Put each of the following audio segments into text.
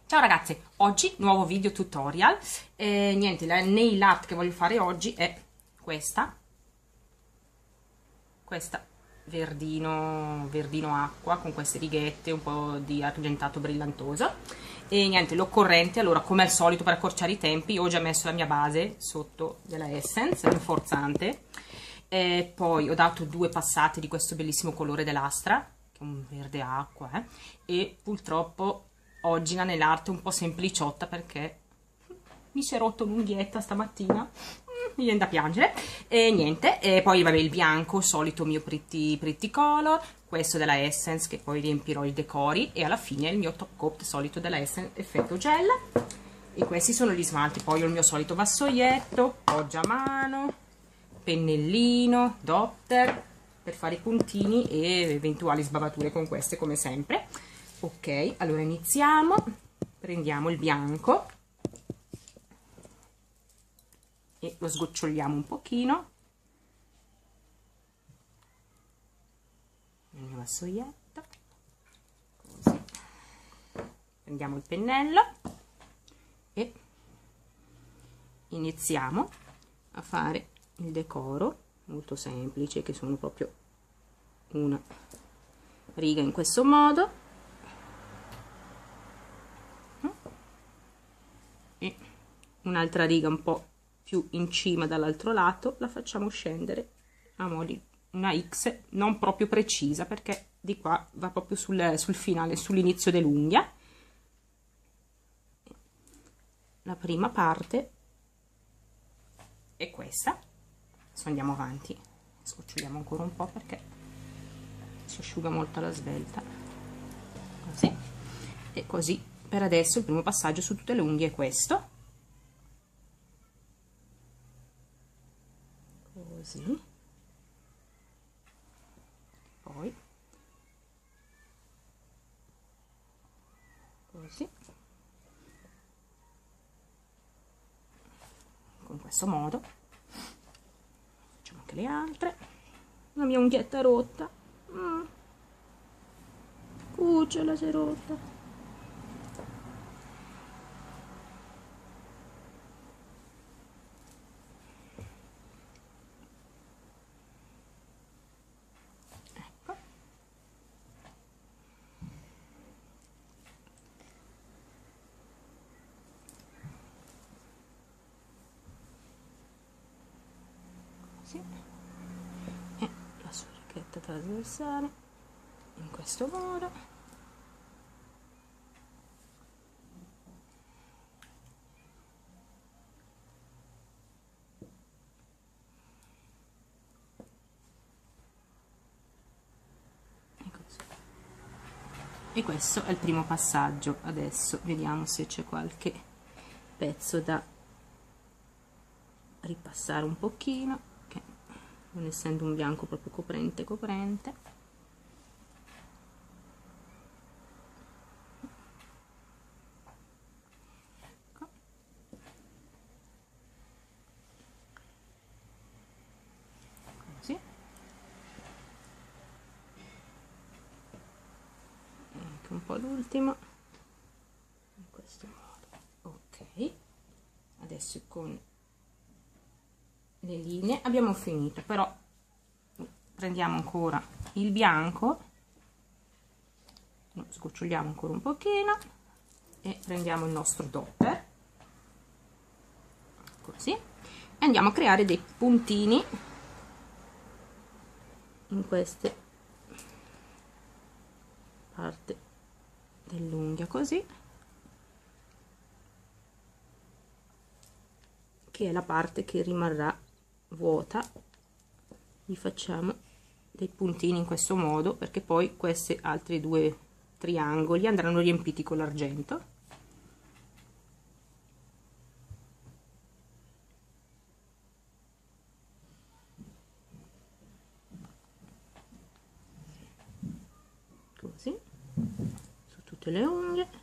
Ciao ragazze, oggi nuovo video tutorial. Niente, la nail art che voglio fare oggi è questa verdino acqua con queste righette, un po' di argentato brillantoso. E niente, l'occorrente, allora come al solito per accorciare i tempi ho già messo la mia base sotto della Essence, rinforzante. Poi ho dato 2 passate di questo bellissimo colore dell'Astra, che è un verde acqua, e purtroppo oggi la nail art è un po' sempliciotta perché mi si è rotto l'unghietta stamattina, mi viene da piangere. E niente, e poi vabbè il bianco, solito mio pretty color, questo della Essence che poi riempirò i decori, e alla fine il mio top coat solito della Essence effetto gel. E questi sono gli smalti. Poi ho il mio solito vassoietto, poggiamano, pennellino, dotter per fare i puntini e eventuali sbavature con queste come sempre. Ok, allora iniziamo. Prendiamo il bianco e lo sgoccioliamo un pochino nel mio vassoietto, così. Prendiamo il pennello e iniziamo a fare il decoro molto semplice, che sono proprio una riga in questo modo e un'altra riga un po' più in cima dall'altro lato, la facciamo scendere a mo' di una X non proprio precisa, perché di qua va proprio sul finale, sull'inizio dell'unghia. La prima parte è questa. Adesso andiamo avanti, scoccioliamo ancora un po' perché si asciuga molto alla svelta, così. E così per adesso il primo passaggio su tutte le unghie è questo, così. Poi così, con questo modo. Facciamo anche le altre. La mia unghietta rotta, cucciola, si è rotta. Ecco. Così. E la sua righetta trasversale in questo modo. E questo è il primo passaggio. Adesso vediamo se c'è qualche pezzo da ripassare un pochino, che non essendo un bianco proprio coprente. Ecco. Così. Anche un po' l'ultimo in questo modo. Ok, adesso con le linee abbiamo finito, però prendiamo ancora il bianco, lo sgoccioliamo ancora un pochino e prendiamo il nostro dotter, così, e andiamo a creare dei puntini in queste parte dell'unghia, così, che è la parte che rimarrà vuota. Gli facciamo dei puntini in questo modo, perché poi questi altri 2 triangoli andranno riempiti con l'argento. Così su tutte le unghie.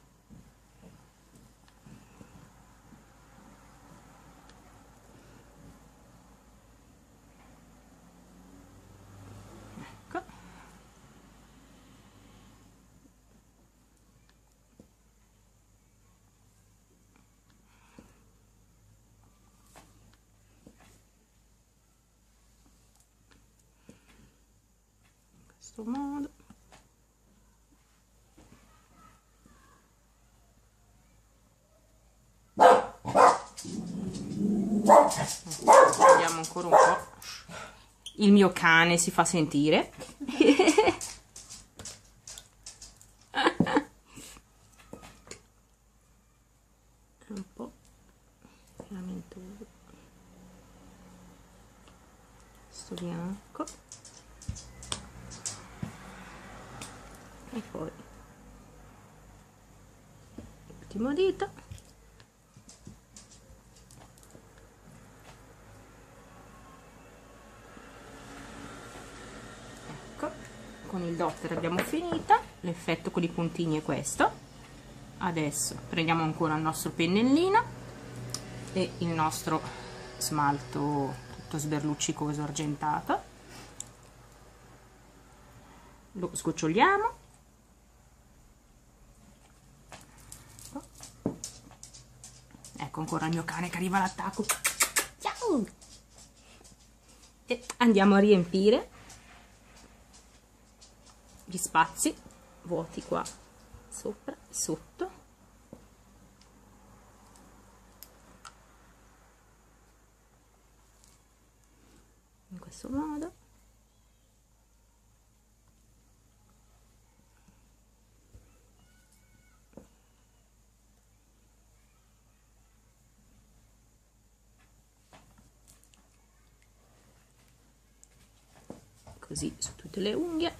questo modo. Vediamo ancora un po'. Il mio cane si fa sentire. Un po' filamentoso. Questo bianco. E poi l'ultimo dito. Ecco, con il dotter abbiamo finita. L'effetto con i puntini è questo. Adesso prendiamo ancora il nostro pennellino e il nostro smalto tutto sberluccicoso argentato, lo sgoccioliamo. Ecco ancora il mio cane che arriva all'attacco. Ciao! E andiamo a riempire gli spazi vuoti qua sopra e sotto. In questo modo. Così su tutte le unghie.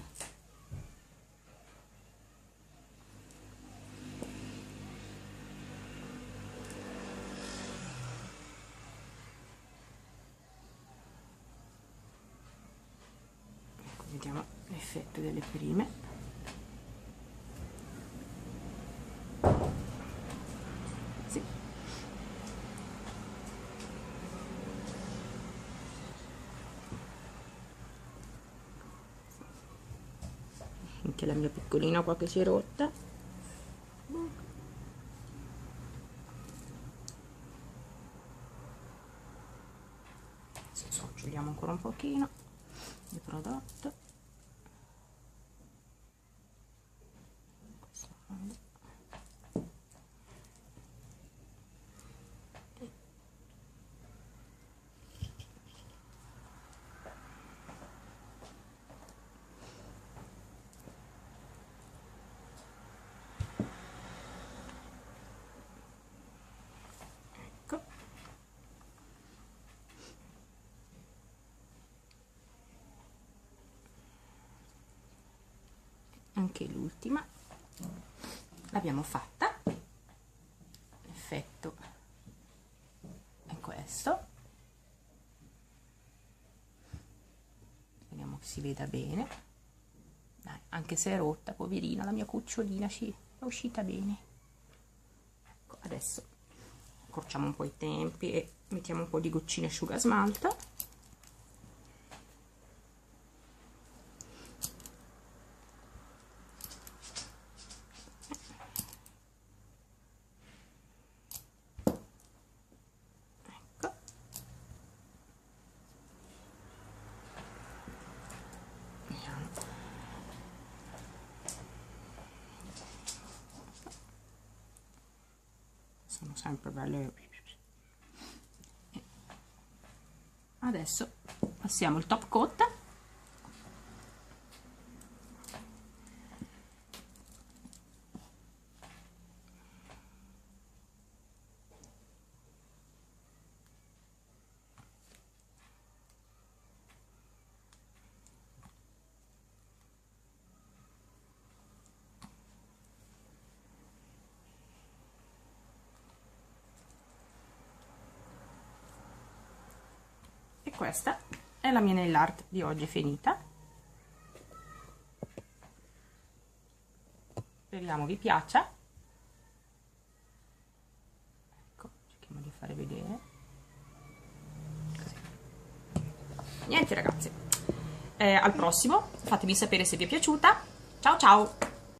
Ecco, vediamo l'effetto delle prime. Sì. Anche la mia piccolina qua che si è rotta. Sgoccioliamo ancora un pochino di prodotto. Anche l'ultima l'abbiamo fatta. L'effetto è questo. Vediamo che si veda bene. Dai, anche se è rotta, poverina, la mia cucciolina è uscita bene. Ecco, adesso accorciamo un po' i tempi e mettiamo un po' di goccine asciugasmalto. Sono sempre belle. Adesso passiamo il top coat. Questa è la mia nail art di oggi finita. Speriamo vi piaccia. Ecco, cerchiamo di fare vedere. Così. Niente ragazzi, al prossimo, fatemi sapere se vi è piaciuta. Ciao ciao!